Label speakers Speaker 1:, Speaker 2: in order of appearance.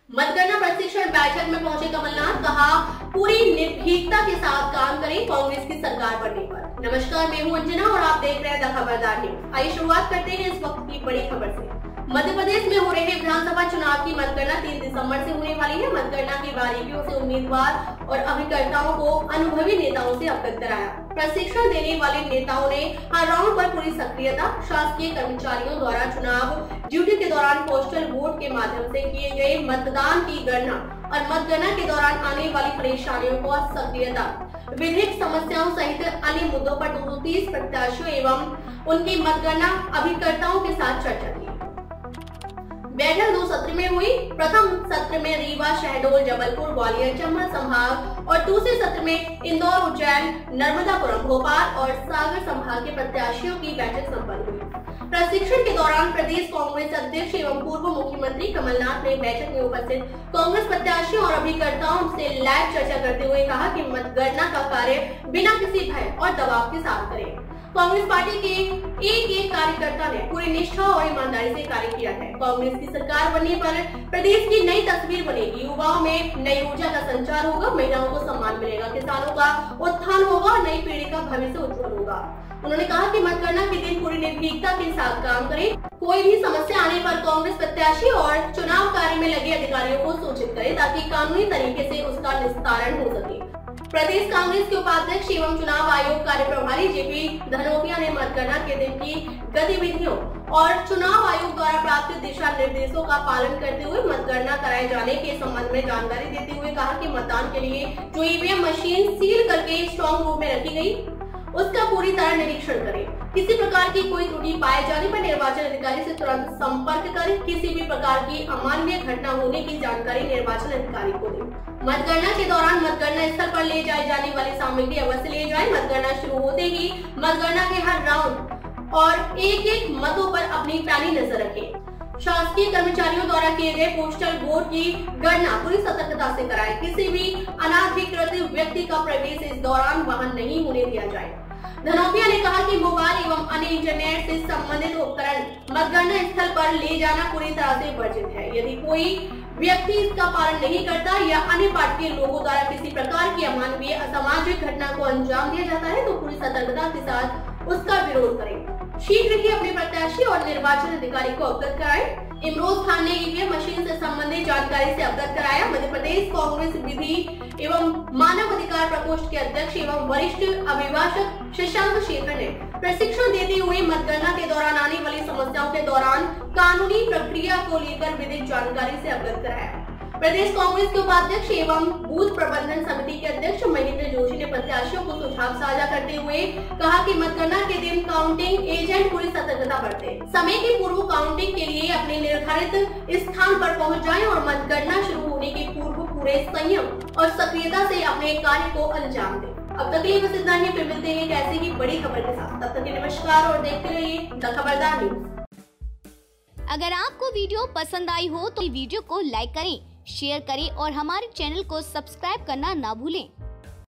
Speaker 1: मतगणना प्रशिक्षण बैठक में पहुंचे कमलनाथ, कहा पूरी निर्भीकता के साथ काम करें कांग्रेस की सरकार बनने पर। नमस्कार, मैं हूं अंजना और आप देख रहे हैं द खबरदार न्यूज। आइए शुरुआत करते हैं इस वक्त की बड़ी खबर से। मध्य प्रदेश में हो रहे विधानसभा चुनाव की मतगणना 3 दिसंबर से होने वाली है। मतगणना की बारीकियों से उम्मीदवार और अभिकर्ताओं को अनुभवी नेताओं से अवगत कराया। प्रशिक्षण देने वाले नेताओं ने हर राउंड पर पूरी सक्रियता, शासकीय कर्मचारियों द्वारा चुनाव ड्यूटी के दौरान पोस्टल वोट के माध्यम से किए गए मतदान की गणना और मतगणना के दौरान आने वाली परेशानियों को सक्रियता, विधिक समस्याओं सहित अन्य मुद्दों पर 230 प्रत्याशियों एवं उनकी मतगणना अभिकर्ताओं के साथ चर्चा की। बैठक 2 सत्र में हुई। प्रथम सत्र में रीवा, शहडोल, जबलपुर, ग्वालियर, चंबल संभाग और दूसरे सत्र में इंदौर, उज्जैन, नर्मदापुरम, भोपाल और सागर संभाग के प्रत्याशियों की बैठक संपन्न हुई। प्रशिक्षण के दौरान प्रदेश कांग्रेस अध्यक्ष एवं पूर्व मुख्यमंत्री कमलनाथ ने बैठक में उपस्थित कांग्रेस प्रत्याशियों और अभिकर्ताओं से लाइव चर्चा करते हुए कहा कि मतगणना का कार्य बिना किसी भय और दबाव के साथ करें। कांग्रेस पार्टी के एक कार्यकर्ता ने पूरी निष्ठा और ईमानदारी से कार्य किया है। कांग्रेस की सरकार बनने पर प्रदेश की नई तस्वीर बनेगी, युवाओं में नई ऊर्जा का संचार होगा, महिलाओं को सम्मान मिलेगा, किसानों का उत्थान होगा, नई पीढ़ी का भविष्य उज्जवल होगा। उन्होंने कहा कि मतगणना के दिन पूरी निर्भीकता के साथ काम करें। कोई भी समस्या आने पर कांग्रेस प्रत्याशी और चुनाव कार्य में लगे अधिकारियों को सूचित करें ताकि कानूनी तरीके से उसका निस्तारण हो सके। प्रदेश कांग्रेस के उपाध्यक्ष एवं चुनाव आयोग कार्य प्रभारी जेपी धनोपिया ने मतगणना के दिन की गतिविधियों और चुनाव आयोग द्वारा प्राप्त दिशा निर्देशों का पालन करते हुए मतगणना कराए जाने के संबंध में जानकारी देते हुए कहा कि मतदान के लिए जो ईवीएम मशीन सील करके स्ट्रॉन्ग रूम में रखी गई, उसका पूरी तरह निरीक्षण करें। किसी प्रकार की कोई त्रुटि पाए जाने पर निर्वाचन अधिकारी से तुरंत संपर्क करें। किसी भी प्रकार की अमानवीय घटना होने की जानकारी निर्वाचन अधिकारी को दें। मतगणना के दौरान मतगणना स्थल पर ले जाए जाने वाली सामग्री अवश्य ले जाएं। मतगणना शुरू होते ही मतगणना के हर राउंड और एक मतों पर अपनी पैनी नजर रखें। शासकीय कर्मचारियों द्वारा किए गए पोस्टल वोट की गणना पूरी सतर्कता से कराएं। किसी भी अनाधिकृत व्यक्ति का प्रवेश इस दौरान वहां नहीं होने दिया जाए। धनोपिया ने कहा कि मोबाइल एवं अन्य इंटरनेट से संबंधित उपकरण मतगणना स्थल पर ले जाना पूरी तरह से वर्जित है। यदि कोई व्यक्ति इसका पालन नहीं करता या अन्य पार्टी के लोगों द्वारा किसी प्रकार की अमानवीय असामाजिक घटना को अंजाम दिया जाता है तो पूरी सतर्कता के साथ उसका विरोध करें। शीघ्र ही अपने प्रत्याशी और निर्वाचन अधिकारी को अवगत कराएं। इमरोज खान ने ईवीएम मशीन से संबंधित जानकारी से अवगत कराया। मध्य प्रदेश कांग्रेस विधि एवं मानव अधिकार प्रकोष्ठ के अध्यक्ष एवं वरिष्ठ अभिभाषक शशांक शेखर ने प्रशिक्षण देते हुए मतगणना के दौरान आने वाली समस्याओं के दौरान कानूनी प्रक्रिया को लेकर विधिक जानकारी से अवगत कराया। प्रदेश कांग्रेस के उपाध्यक्ष एवं बूथ प्रबंधन समिति के अध्यक्ष महेंद्र जोशी ने प्रत्याशियों को सुझाव साझा करते हुए कहा कि मतगणना के दिन काउंटिंग एजेंट पूरी सतर्कता बरतें। समय की पूर्व काउंटिंग के लिए अपने निर्धारित स्थान पर पहुंच जाएं और मतगणना शुरू होने के पूर्व पूरे संयम और सक्रियता से अपने कार्य को अंजाम दें। अब तक के लिए बस इतना ही, फिर मिलते हैं एक ऐसी ही बड़ी खबर के साथ। तब तक के नमस्कार और देखते रहिए द खबरदार न्यूज।
Speaker 2: अगर आपको वीडियो पसंद आई हो तो वीडियो को लाइक करें, शेयर करें और हमारे चैनल को सब्सक्राइब करना ना भूलें।